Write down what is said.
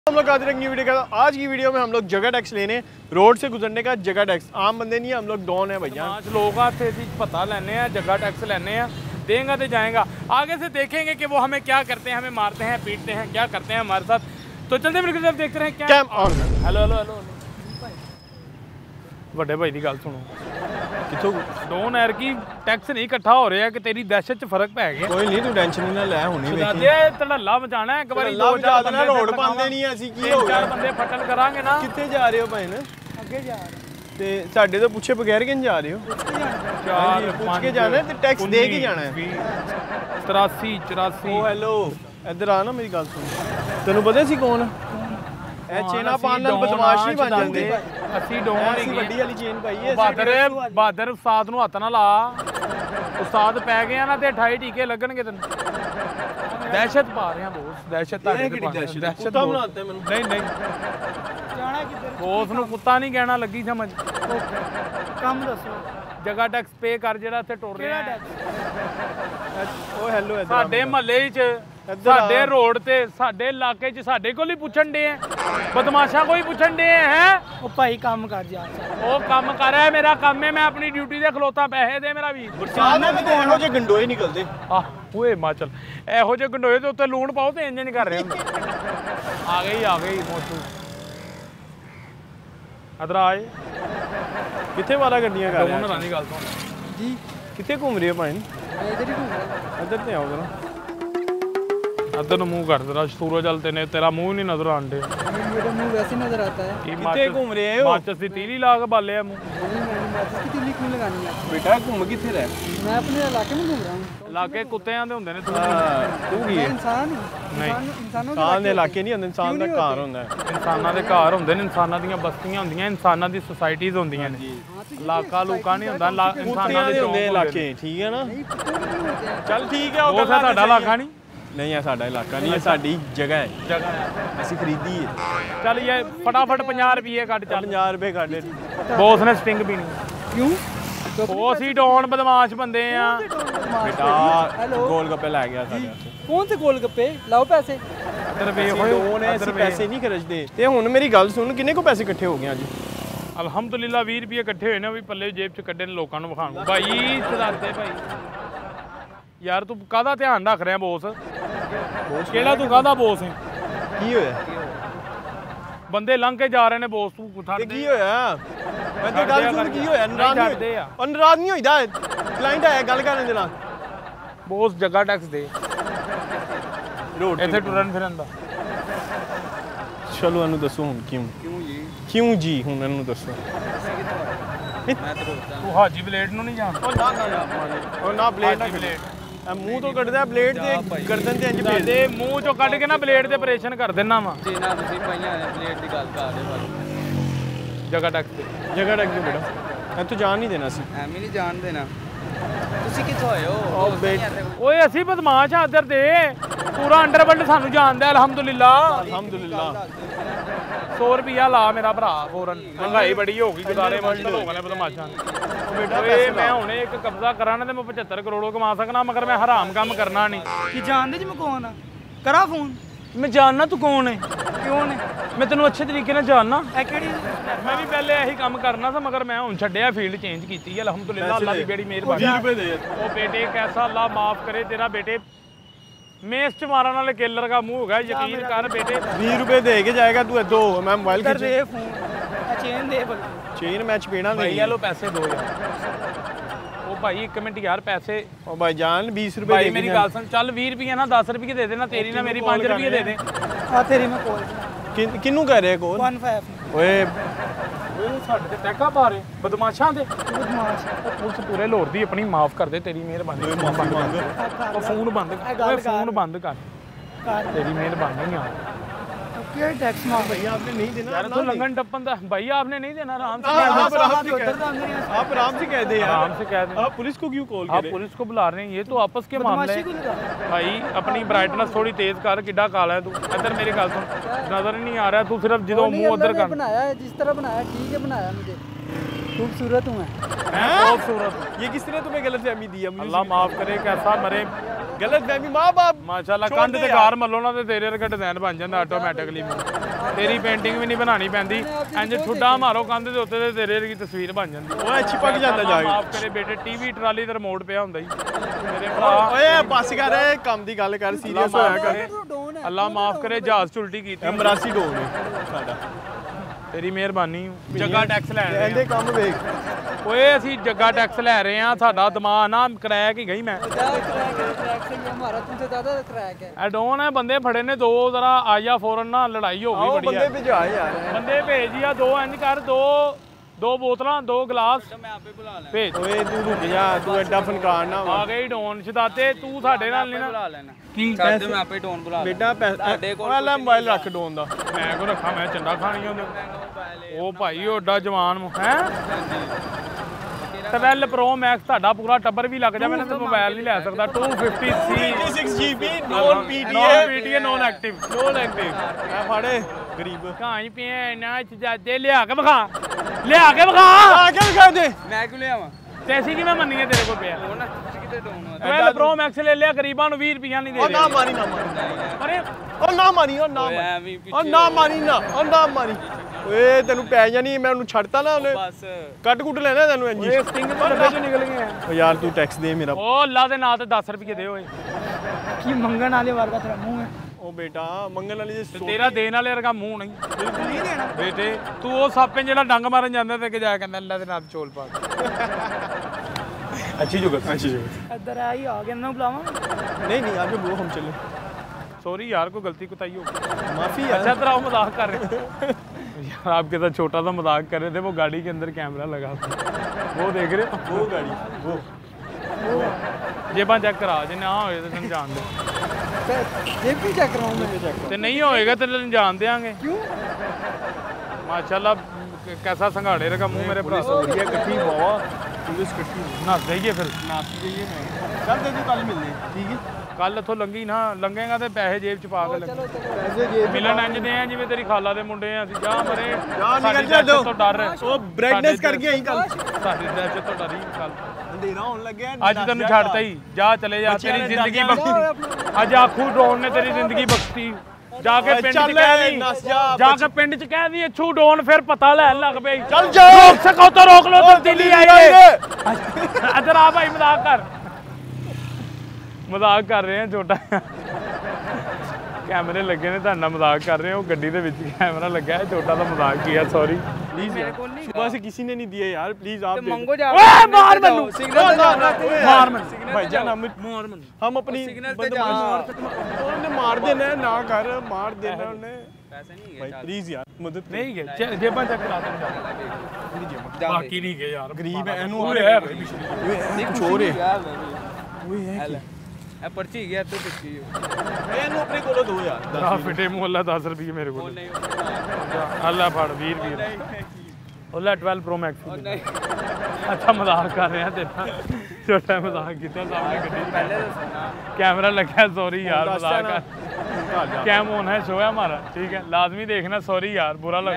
हम लोग आते न्यू वीडियो का। आज की वीडियो में हम लोग जगह टैक्स लेने, रोड से गुजरने का जगह टैक्स। आम बंदे नहीं है, हम लोग डॉन है भैया। पांच लोग आते पता लेने हैं, जगह टैक्स लेने हैं, देंगे तो जाएगा। आगे से देखेंगे कि वो हमें क्या करते हैं, हमें मारते हैं, पीटते हैं, क्या करते हैं हमारे साथ। तो चलते बिल्कुल जब देखते हैं क्या ऑन। हेलो हेलो हेलो ਵੱਡੇ ਭਾਈ ਦੀ ਗੱਲ ਸੁਣੋ ਕਿੱਥੋਂ ਡੋਨ ਐਰ ਕੀ ਟੈਕਸ ਨਹੀਂ ਇਕੱਠਾ ਹੋ ਰਿਹਾ ਕਿ ਤੇਰੀ ਦਹਿਸ਼ਤ 'ਚ ਫਰਕ ਪੈ ਗਿਆ। ਕੋਈ ਨਹੀਂ, ਤੂੰ ਟੈਨਸ਼ਨ ਨਹੀਂ ਲੈ, ਹੁਣੀ ਵੇਖੀ ਦਾਦੇ ਧੜੱਲਾ ਮਚਾਣਾ ਇੱਕ ਵਾਰੀ। ਦੋ ਚਾਰ ਬੰਦੇ ਰੋਡ ਪਾਉਂਦੇ ਨਹੀਂ ਅਸੀਂ, ਕੀ ਹੋ ਗਿਆ? ਚਾਰ ਬੰਦੇ ਫਟਲ ਕਰਾਂਗੇ ਨਾ। ਕਿੱਥੇ ਜਾ ਰਹੇ ਹੋ ਭੈਣ? ਅੱਗੇ ਜਾ ਰਹੇ ਤੇ ਸਾਡੇ ਤੋਂ ਪੁੱਛੇ ਬਗੈਰ ਕਿੰਨ ਜਾ ਰਹੇ ਹੋ? ਚਾਰ ਪੁੱਛ ਕੇ ਜਾਣਾ ਤੇ ਟੈਕਸ ਦੇ ਕੇ ਜਾਣਾ ਹੈ। 83 84 ਓ ਹੈਲੋ, ਇੱਧਰ ਆ ਨਾ, ਮੇਰੀ ਗੱਲ ਸੁਣ। ਤੈਨੂੰ ਪਤਾ ਸੀ ਕੌਣ ਇਹ ਚੇਨਾ ਪਾਣ ਨਾਲ ਬਦਮਾਸ਼ ਨਹੀਂ ਬਣ ਜਾਂਦੇ। ਅਸੀਂ ਡੋਨ ਅਸੀਂ ਵੱਡੀ ਵਾਲੀ ਚੇਨ ਪਾਈ ਹੈ। ਬਹਾਦਰ ਉਸਤਾਦ ਨੂੰ ਹੱਥ ਨਾ ਲਾ। ਉਸਤਾਦ ਪੈ ਗਿਆ ਨਾ ਤੇ 28 ਟੀਕੇ ਲੱਗਣਗੇ ਤੈਨੂੰ। ਦਹਿਸ਼ਤ ਪਾ ਰਹੇ ਆ ਬੋਸ, ਦਹਿਸ਼ਤ ਤਾਂ ਦਹਿਸ਼ਤ ਤਾਂ ਬਣਾਤੇ ਮੈਨੂੰ। ਨਹੀਂ ਨਹੀਂ ਜਾਣਾ ਕਿੱਧਰ? ਬੋਸ ਨੂੰ ਕੁੱਤਾ ਨਹੀਂ ਕਹਿਣਾ, ਲੱਗੀ ਸਮਝ। ਕੰਮ ਦੱਸੋ। ਜਗ੍ਹਾ ਟੈਕਸ ਪੇ ਕਰ ਜਿਹੜਾ ਇੱਥੇ ਟੁਰ ਰਿਹਾ। ਕਿਹੜਾ ਟੈਕਸ? ਓ ਹੈਲੋ, ਸਾਡੇ ਮਹੱਲੇ 'ਚ, ਸਾਡੇ ਰੋਡ ਤੇ, ਸਾਡੇ ਇਲਾਕੇ 'ਚ ਸਾਡੇ ਕੋਲ ਹੀ ਪੁੱਛਣ ਦੇ ਆ। ਬਦਮਾਸ਼ਾਂ ਕੋਈ ਪੁੱਛਣ ਦੇ ਹੈ। ਉਹ ਭਾਈ ਕੰਮ ਕਰ ਜਾ। ਉਹ ਕੰਮ ਕਰ ਰਿਹਾ, ਮੇਰਾ ਕੰਮ ਹੈ, ਮੈਂ ਆਪਣੀ ਡਿਊਟੀ ਦੇ ਖਲੋਤਾ, ਪੈਸੇ ਦੇ ਮੇਰਾ ਵੀ। ਬਰਸਾਤ ਵਿੱਚ ਇਹੋ ਜਿਹੇ ਗੰਡੋਏ ਨਿਕਲਦੇ। ਆਹ ਓਏ ਹਿਮਾਚਲ ਇਹੋ ਜਿਹੇ ਗੰਡੋਏ ਦੇ ਉੱਤੇ ਲੂਣ ਪਾਓ ਤੇ ਇੰਜ ਨਹੀਂ ਕਰ ਰਿਹਾ ਹੁੰਦਾ। ਆ ਗਈ ਮੋਟੂ ਅਦਰ ਆਏ। ਕਿੱਥੇ ਵਾਲਾ ਗੱਡੀਆਂ ਕਰ ਰਹੇ ਉਹਨਾਂ ਦੀ ਗੱਲ ਸੁਣ ਜੀ। ਕਿੱਥੇ ਘੁੰਮ ਰਹੀ ਹੋ ਭਾਈ? ਮੈਂ ਇਧਰ ਹੀ ਘੁੰਮ ਰਿਹਾ। ਇੱਧਰ ਤੇ ਆਓ ਜਰਾ। ਇੱਧਰ ਨੂੰ ਮੂੰਹ ਕਰ ਤੇਰਾ, ਸੂਰਜ ਜਲ ਤੇ ਨੇ ਤੇਰਾ ਮੂੰਹ ਨਹੀਂ ਨਜ਼ਰ ਆਉਂਦੇ। मेरा मुंह वैसे नजर आता है। ਕਿੱਥੇ ਘੁੰਮ ਰਹੇ ਹੋ? ਮਾਚਸ ਦੀ ਤੀਲੀ ਲਾ ਕੇ ਬਾਲਿਆ ਮੂੰਹ। माचिस की तीली क्यों लगानी है? ਬੇਟਾ ਘੁੰਮ ਕਿੱਥੇ ਰਹਿ? मैं अपने इलाके में घूम रहा हूँ। ਇਲਾਕੇ ਕੁੱਤਿਆਂ ਦੇ ਹੁੰਦੇ ਨੇ। ਤੂੰ ਤੂੰ ਕੀ मैं ਹੈ? इंसान हूँ। नहीं। इंसानों ਇਨਸਾਨ ਦੇ ਇਲਾਕੇ ਨਹੀਂ ਹੁੰਦੇ, ਇਨਸਾਨ ਦਾ ਘਰ ਹੁੰਦਾ ਹੈ। ਇਨਸਾਨਾਂ ਦੇ ਘਰ ਹੁੰਦੇ ਨੇ, ਇਨਸਾਨਾਂ ਦੀਆਂ ਬਸਤੀਆਂ ਹੁੰਦੀਆਂ, ਇਨਸਾਨਾਂ ਦੀ ਸੁਸਾਇਟੀਜ਼ ਹੁੰਦੀਆਂ ਨੇ। ਇਲਾਕਾ ਲੂਕਾ ਨਹੀਂ ਹੁੰਦਾ, ਇਨਸਾਨਾਂ ਕੁੱਤਿਆਂ ਦੇ ਦੇ ਹੁੰਦੇ ਚੌਂਕ ਇਲਾਕੇ, ਠੀਕ ਹੈ ਨਾ? ਚੱਲ ਠੀਕ ਹੈ। ਉਹ ਸਾਡਾ ਇਲਾਕਾ ਨਹੀਂ। ਨਹੀਂ ਹੈ, ਸਾਡਾ ਇਲਾਕਾ ਨਹੀਂ ਹੈ, ਸਾਡੀ ਜਗ੍ਹਾ ਹੈ, ਜਗ੍ਹਾ ਅਸੀਂ ਖਰੀਦੀ ਹੈ। ਚੱਲ ਇਹ ਫਟਾਫਟ 50 ਰੁਪਏ ਕੱਢ ਚੱਲ। 50 ਰੁਪਏ ਕੱਢ। ਬੌਸ ਨੇ ਸਟਿੰਗ ਪੀਣੀ। क्यों? ਉਹ ਅਸੀਂ ਡੌਨ ਬਦਮਾਸ਼ ਬੰਦੇ ਆ। ਬੇਟਾ ਗੋਲ ਗੱਪੇ ਲੈ ਗਿਆ ਸਾਡੇ ਵਾਸਤੇ। कौन से गोलगप्पे? लाओ पैसे। ਇੱਧਰ ਵੇ ਅਸੀਂ ਲੋਨ ਹੈ, ਅਸੀਂ ਪੈਸੇ ਨਹੀਂ ਖਰਚਦੇ। ਤੇ ਹੁਣ ਮੇਰੀ ਗੱਲ ਸੁਣ, ਕਿੰਨੇ ਕੋ ਪੈਸੇ ਇਕੱਠੇ ਹੋ ਗਏ ਅੱਜ? ਅਲਹਮਦੁਲਿਲਾ 20 ਰੁਪਏ ਇਕੱਠੇ ਹੋਏ ਨੇ, ਵੀ ਪੱਲੇ ਜੇਬ 'ਚ ਕੱਢੇ ਨੇ ਲੋਕਾਂ ਨੂੰ ਵਿਖਾਣ ਨੂੰ। ਭਾਈ ਚਲਾਤੇ ਭਾਈ। ਯਾਰ ਤੂੰ ਕਾਹਦਾ ਧਿਆਨ ਰੱਖ ਰਿਹਾ ਬੋਸ? ਕਿਹੜਾ ਤੂੰ ਕਾਹਦਾ ਬੋਸ ਹੈ? ਕੀ ਹੋਇਆ? ਬੰਦੇ ਲੰਘ ਕੇ ਜਾ ਰਹੇ ਨੇ ਬੋਸ, ਤੂੰ ਤੇ ਛੱਡ ਕੀ ਦੇ। ਹੋਇਆ? ਮੈਂ ਤਾਂ ਗੱਲ ਸੁਣ, ਕੀ ਹੋਇਆ? ਨਾਰਾਜ਼ ਛੱਡਦੇ ਆ। ਉਹ ਨਾਰਾਜ਼ ਨਹੀਂ ਹੋਈਦਾ, ਕਲਾਇੰਟ ਆਇਆ ਗੱਲ ਕਰਨ ਦੇ ਨਾਲ। ਬੋਸ ਜਗ੍ਹਾ ਟੈਕਸ ਦੇ ਰੋਡ ਇੱਥੇ ਟੁਰਨ ਫਿਰਨ ਦਾ। ਚਲੋ ਇਹਨੂੰ ਦੱਸੋ ਹੁਣ ਕਿਉਂ ਜੀ ਹੁਣ ਇਹਨੂੰ ਦੱਸੋ। ਤੂੰ ਹਾਜੀ ਬਲੇਡ ਨੂੰ ਨਹੀਂ ਜਾਣਦਾ। ਉਹ ਨਾ ਬਲੇਡ ਨਾ ਬਲੇਡ ਮੂੰਹ ਤੋਂ ਕੱਢਦਾ ਬਲੇਡ ਤੇ ਗਰਦਨ ਤੇ ਇੰਜ ਭੇਜ ਤੇ ਮੂੰਹ ਚੋਂ ਕੱਢ ਕੇ ਨਾ ਬਲੇਡ ਤੇ ਆਪਰੇਸ਼ਨ ਕਰ ਦੇਣਾ ਵਾ। ਜੇ ਨਾ ਤੁਸੀਂ ਪਈਆਂ ਨੇ ਪਲੇਟ ਦੀ ਗੱਲ ਕਰ ਰਹੇ ਹੋ। ਜਗ੍ਹਾ ਟੈਕਸ ਤੇ ਜਗ੍ਹਾ ਟੱਕ ਦੇ ਬੇਟਾ, ਇਹ ਤੂੰ ਜਾਣ ਨਹੀਂ ਦੇਣਾ ਸੀ। ਐਵੇਂ ਨਹੀਂ ਜਾਣ ਦੇਣਾ। ਤੁਸੀਂ ਕਿੱਥੋਂ ਆਏ ਹੋ? ਓਏ ਅਸੀਂ ਬਦਮਾਸ਼ ਆ ਇੱਧਰ ਦੇ। ਪੂਰਾ ਅੰਡਰਵਰਲਡ ਸਾਨੂੰ ਜਾਣਦਾ ਅਲਹਮਦੁਲਿਲਾ। ਅਲਹਮਦੁਲਿਲਾ। 100 ਰੁਪਿਆ ਲਾ ਮੇਰਾ ਭਰਾ ਫੌਰਨ। ਮਹਿੰਗਾਈ ਬੜੀ ਹੋ ਗਈ, ਗੁਜ਼ਾਰੇ ਮੁਸ਼ਕਲ ਹੋ ਗਏ ਬਦਮਾਸ਼ਾਂ। ਓਏ ਮੈਂ ਹੁਣੇ ਇੱਕ ਕਬਜ਼ਾ ਕਰਾਂ ਨਾ ਤੇ ਮੈਂ 75 ਕਰੋੜ ਕਮਾ ਸਕਣਾ, ਮਗਰ ਮੈਂ ਹਰਾਮ ਕੰਮ ਕਰਨਾ ਨਹੀਂ। ਕਿ ਜਾਣਦੇ ਜੀ ਮੈਂ ਕੌਣ ਆ? ਕਰਾ ਫੋਨ। ਮੈਂ ਜਾਣਨਾ ਤੂੰ ਕੌਣ ਹੈ? ਕਿਉਂ ਨੇ? ਮੈਂ ਤੈਨੂੰ ਅੱਛੇ ਤਰੀਕੇ ਨਾਲ ਜਾਣਨਾ। ਇਹ ਕਿਹੜੀ? ਮੈਂ ਵੀ ਪਹਿਲੇ ਇਹੀ ਕੰਮ ਕਰਨਾ ਸੀ, ਮਗਰ ਮੈਂ ਹੁਣ ਛੱਡਿਆ, ਫੀਲਡ ਚੇਂਜ ਕੀਤੀ ਹੈ ਅਲਹਮਦੁਲਿਲਾ। ਅੱਲਾ ਦੀ ਬੜੀ ਮਿਹਰਬਾਨੀ। 20 ਰੁਪਏ ਦੇ। ਉਹ ਬੇਟੇ ਕੈਸਾ ਅੱਲਾ ਮਾਫ करे तेरा बेटे मेस च मारने वाले किलर का मुंह होगा, यकीन कर बेटे। 20 रुपए दे के जाएगा तू? दो मैं मोबाइल कर खींच दे फोन। चेन दे बल। चेन मैच पेना भाई नहीं। ये लो पैसे दो यार। ओ भाई एक मिनट यार, पैसे ओ भाईजान 20 रुपए भाई दे मेरी के गल सुन। चल 20 रुपये ना 10 रुपये दे देना, तेरी ना मेरी 5 रुपये दे दे। आ तेरी मैं कॉल किन्नू कह रहे कौन? 15। ओए ਸਾਡੇ ਤੇ ਟੈਕਾ ਪਾ ਰਹੇ ਬਦਮਾਸ਼ਾਂ ਦੇ। बदमाश। ਪੁਲਿਸ ਪੂਰੇ ਲੋਰ ਦੀ ਆਪਣੀ ਮਾਫ ਕਰ ਦੇ, ਤੇਰੀ ਮਿਹਰਬਾਨੀ। माफी मांग। ਉਹ ਫੋਨ ਬੰਦ ਕਰ, ਓਏ ਫੋਨ ਬੰਦ ਕਰ, कार ਤੇਰੀ ਮਿਹਰਬਾਨੀ ਯਾਰ। क्या टैक्स मार? भैया आपने नहीं देना यार तू लंगन टप्पन दा भाई आपने नहीं देना, आराम से आप आराम से उधर कह- तो अंदर ही आप आराम से कह दे यार। आराम से कह दे। आप पुलिस को क्यों कॉल आप करे? पुलिस को बुला रहे हैं, ये तो आपस के मामले बदमाशी को हैं। लगा। भाई अपनी ब्राइटनेस थोड़ी तेज कर, किड्डा काला है तू। इधर मेरी गल सुन, नजर ही नहीं आ रहा, तू सिर्फ जिदों मुंह उधर कर। बनाया है जिस तरह बनाया, ठीक है बनाया मुझे। खूबसूरत हूँ मैं। खूबसूरत। ये किस ने तुम्हें गलत फहमी दी है? मुझे अल्लाह माफ करे, कैसा मरे गलत फहमी माँ बाप माशाल्लाह। छोड़ कंध दे ते यार। कार मल्लो ना ते तेरे वर्गा डिजाइन बन जांदा ऑटोमैटिकली। ਤੇਰੀ ਪੇਂਟਿੰਗ ਵੀ ਨਹੀਂ ਬਣਾਣੀ ਪੈਂਦੀ ਇੰਜ ਠੁੱਡਾ ਮਾਰੋ ਕੰਧ ਦੇ ਉੱਤੇ ਤੇ ਤੇਰੇ ਦੀ ਤਸਵੀਰ ਬਣ ਜਾਂਦੀ ਉਹ ਅੱਛੀ ਪੱਕ ਜਾਂਦਾ ਜਾ ਕੇ ਮਾਫ ਕਰੇ ਬੇਟੇ ਟੀਵੀ ਟਰਾਲੀ ਤੇ ਰਿਮੋਟ ਪਿਆ ਹੁੰਦਾ ਹੀ ਮੇਰੇ ਭਰਾ ਓਏ ਬੱਸ ਕਰ ਇਹ ਕੰਮ ਦੀ ਗੱਲ ਕਰ ਸੀਰੀਅਸ ਹੋਇਆ ਕਰ ਅੱਲਾ ਮਾਫ ਕਰੇ ਜਹਾਜ਼ ਚ ਉਲਟੀ ਕੀਤੀ ਐਮਰਾਸੀ ਡੋਨ ਹੈ ਸਾਡਾ ਤੇਰੀ ਮਿਹਰਬਾਨੀ ਜੱਗਾ ਟੈਕਸ ਲੈ ਰਹੇ ਇਹਦੇ ਕੰਮ ਵੇਖ ਓਏ ਅਸੀਂ ਜੱਗਾ ਟੈਕਸ ਲੈ ਰਹੇ ਆ ਸਾਡਾ ਦਿਮਾਗ ਨਾ ਕਰੈਕ ਹੀ ਗਈ ਮੈਂ ट्रैक से ही हमारा तुमसे ज्यादा ट्रैक है ਐਡੋਨ ਹੈ ਬੰਦੇ ਫੜੇ ਨੇ ਦੋ ਜ਼ਰਾ ਆਇਆ ਫੌਰਨ ਨਾ ਲੜਾਈ ਹੋ ਗਈ ਆਓ ਬੜੀ ਬੰਦੇ ਭਜਾ ਯਾਰ ਬੰਦੇ ਭੇਜ ਆ ਦੋ ਇੰਜ ਕਰ ਦੋ ਬੋਤਲਾਂ ਦੋ ਗਲਾਸ मैं आपे बुला लेना ਭੇਜ ਓਏ ਤੂੰ ਰੁਕ ਜਾ ਤੂੰ ਐਡਾ ਫਨਕਾਰ ਨਾ ਆ ਗਈ ਡੋਨ ਸ਼ਦਾਤੇ ਤੂੰ ਸਾਡੇ ਨਾਲ ਨਹੀਂ ਨਾ बुला लेना ਕੀ कर दे मैं आपे डोन बुला ਬੇਟਾ ਪੈਸੇ ਉਹ ਲੈ ਮੋਬਾਈਲ ਰੱਖ ਡੋਨ ਦਾ ਮੈਂ ਕੋ ਰੱਖਾਂ ਮੈਂ ਚੰਡਾ ਖਾਣੀ ਉਹਦੇ ਉਹ ਭਾਈ ਉਹ ਓਡਾ ਜਵਾਨ ਹੈ 12 Pro Max ਤੁਹਾਡਾ ਪੂਰਾ ਟੱਬਰ ਵੀ ਲੱਗ ਜਾ ਮੈਂ ਤਾਂ ਮੋਬਾਈਲ ਨਹੀਂ ਲੈ ਸਕਦਾ 250C 6GB non PTA non active non active ਮੈਂ ਫੜੇ ਗਰੀਬ ਕਾਈ ਪਿਆ ਨਾ ਚਾਚੇ ਲਿਆ ਕੇ ਵਿਖਾ ਲਿਆ ਕੇ ਵਿਖਾ ਆ ਕੇ ਵਿਖਾ ਦੇ मैं क्यों ले आवा ਤੇ ਅਸੀਂ ਕਿਵੇਂ ਮੰਨੀਏ ਤੇਰੇ ਕੋਲ ਪਿਆ ना किते डोन 12 Pro Max ਲੈ ਲਿਆ ਗਰੀਬਾਂ ਨੂੰ 20 ਰੁਪਈਆ ਨਹੀਂ ਦੇ ਉਹ ਨਾ ਰਹੇ ਮਾਰੀ ਨਾ ਮਾਰੀ ਅਰੇ ਉਹ ਨਾ ਮਾਰੀ ਉਹ ਨਾ ਮਾਰੀ ਉਹ ਨਾ ਮਾਰੀ ਨਾ ਉਹ ਨਾ ਮਾਰੀ ਓਏ ਤੈਨੂੰ ਪੈ ਜਾਣੀ ਮੈਂ ਉਹਨੂੰ ਛੱਡਤਾ ਨਾ ਉਹਨੇ बस ਕੱਟ ਕੁੱਟ ਲੈਣਾ ਤੈਨੂੰ ਇੰਜੀ ਓਏ ਸਟਿੰਗ ਤੋਂ ਡੱਬੇ ਚੋਂ ਨਿਕਲ ਗਏ ਓ ਯਾਰ ਤੂੰ ਟੈਕਸ ਦੇ ਮੇਰਾ ਓ ਅੱਲਾ ਦੇ ਨਾਂ ਤੇ 10 ਰੁਪਏ ਦੇ ਓਏ की मंगन वाले वाला तेरा मुंह है ਉਹ ਬੇਟਾ ਮੰਗਣ ਵਾਲੀ ਜੇ ਤੇ ਤੇਰਾ ਦੇਣ ਵਾਲੇ ਵਰਗਾ ਮੂੰਹ ਨਹੀਂ बिल्कुल नहीं देना ਬੇਟੇ ਤੂੰ ਉਹ ਸਾਪੇ ਜਿਹੜਾ ਡੰਗ ਮਾਰਨ ਜਾਂਦਾ ਤੇ ਕਿ ਜਾ ਕਹਿੰਦਾ ਅੱਲਾ ਦੇ ਨਾਂ ਤੇ ਚੋਲ ਪਾ ਅੱਛੀ ਜੁਗਤ ਅੱਛੀ ਜੁਗਤ इधर आई आगे ना बुलावा नहीं नहीं आगे वो हम चले सॉरी यार कोई गलती कुताई हो गई माफी यार अच्छा तरह मजाक कर रहे थे यार आपके साथ छोटा सा मजाक कर रहे थे वो गाड़ी के अंदर कैमरा लगा था वो देख रहे हो वो गाड़ी वो जेबा चेक करा जे ना होए तो तैਨੂੰ जान दे ये भी चेक कराऊं मैं ते नहीं होएगा तो तैਨੂੰ जान देंगे क्यों माशाल्लाह कैसा संघाड़े रखा मुंह मेरे भरा ये इकट्ठी बहुत पुलिस इकट्ठी नस जाइए फिर नाच जाइए मैं कल दे दू कल मिलने ठीक है ਕੱਲ ਇੱਥੋਂ ਲੰਗੀ ਨਾ ਲੰਗੇਗਾ ਤੇ ਪੈਸੇ ਜੇਬ ਚ ਪਾ ਕੇ ਲੰਗੇ चलो चलो पैसे जे ਮਿਲਣ ਇੰਜ ਦੇ ਆ ਜਿਵੇਂ ਤੇਰੀ ਖਾਲਾ ਦੇ ਮੁੰਡੇ ਆ ਅਸੀਂ ਜਾ ਮਰੇ ਜਾ ਨਿਕਲ ਸਾਡੀ ਜਾ ਦਹਿਸ਼ਤ ਤੋਂ ਡਰ ਉਹ ਬ੍ਰਾਈਟਨੈਸ ਕਰ ਗਿਆ ਹੀ ਕੱਲ ਸਾਡੀ ਦਹਿਸ਼ਤ ਤੋਂ ਡਰੀ ਕੱਲ ਅੰਧੇਰਾ ਹੋਣ ਲੱਗਿਆ ਅੱਜ ਤੈਨੂੰ ਛੱਡਤਾ ਹੀ ਜਾ ਚਲੇ ਜਾ ਬੱਚਿਆਂ ਤੇਰੀ ਨੇ ਜ਼ਿੰਦਗੀ ਡਰ ਬਖਸ਼ੀ ਅੱਜ ਆਖੂ ਡਰੋਨ ਨੇ ਤੇਰੀ ਜ਼ਿੰਦਗੀ ਬਖਸ਼ਤੀ ਜਾ ਕੇ ਪਿੰਡ ਚ ਚੱਲ ਕਹਿ ਦੀ ਨੱਸ ਜਾ ਜਾ ਕੇ ਪਿੰਡ ਚ ਕਹਿ ਦੀ ਅੱਛੂ ਡਰੋਨ ਫਿਰ ਪਤਾ ਲੈਣ ਲੱਗ ਪਈ ਚੱਲ ਜਾ ਰੋਕ ਸਕੋ ਤਾਂ ਰੋਕ ਲੋ ਤਬਦੀਲੀ ਆਈਏ ਇੱਧਰ ਆ ਭਾਈ ਮਜ਼ਾਕ ਕਰ ਰਹੇ ਆ ਛੋਟਾ ਕੈਮਰੇ ਲੱਗੇ ਨੇ ਤੁਹਾਡਾ ਮਜ਼ਾਕ ਕਰ ਰਹੇ ਹੋ ਗੱਡੀ ਦੇ ਵਿੱਚ ਕੈਮਰਾ ਲੱਗਾ ਹੈ ਛੋਟਾ ਦਾ ਮਜ਼ਾਕ ਕੀਤਾ ਸੌਰੀ प्लीज मेरे को नहीं सुबह से किसी ने नहीं दिए यार प्लीज आप दे मंगो जा ओए मार मैनू सिग्नल ना, ना, मार मैनू भाईजान हम अपनी उन्हें मार देना है ना कर मार देना उन्हें पैसे नहीं भाई प्लीज यार मदद ਨਹੀਂ ਗਏ ਜੇਬਾਂ ਚੈੱਕ ਕਰਾ ਦੇ ਬਾਕੀ ਨਹੀਂ ਗਏ ਯਾਰ गरीब है एनु ਪੂਰੇ ਹੈ एक चोर है ओए है ए पर्ची गया तो पिछली एनु अपने कोलो दो यार ਆ ਫਿਟੇ ਮੁੱਲਾ 10 ਰੁਪਏ ਮੇਰੇ ਕੋਲ ਅੱਲਾ ਫੜ 20 ਰੁਪਏ ਉਹ ਲੈ 12 Pro Max ਅੱਛਾ ਮਜ਼ਾਕ ਕਰ ਰਿਹਾ ਤੇਰਾ ਛੋਟਾ ਮਜ਼ਾਕ ਕੀਤਾ ਸਾਹਮਣੇ ਗੱਡੀ पहले तो सुना कैमरा लगा है सॉरी यार मजाक कर कैम ऑन है शो है हमारा ठीक है लाजमी देखना सॉरी यार बुरा लग